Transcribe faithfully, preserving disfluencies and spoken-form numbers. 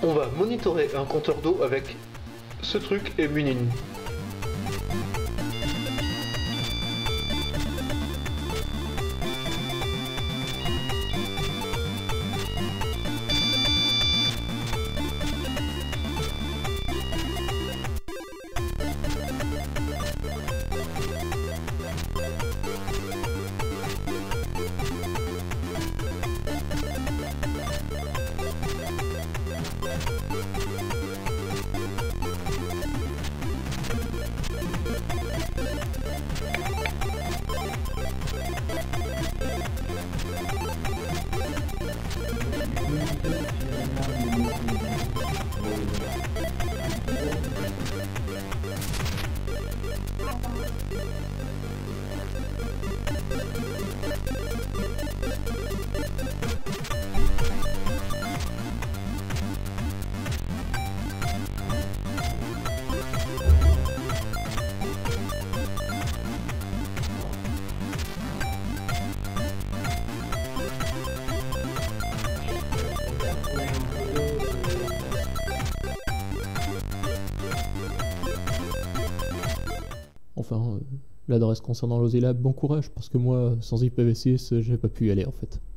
On va monitorer un compteur d'eau avec ce truc et Munin. Enfin, euh, l'adresse concernant l'Ozilab, bon courage, parce que moi, sans I P v six, j'ai pas pu y aller en fait.